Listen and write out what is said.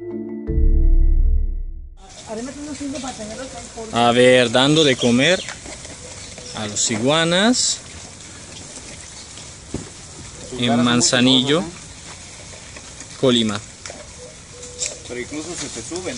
A ver, dando de comer a los iguanas en Manzanillo, Colima. Pero incluso se te suben.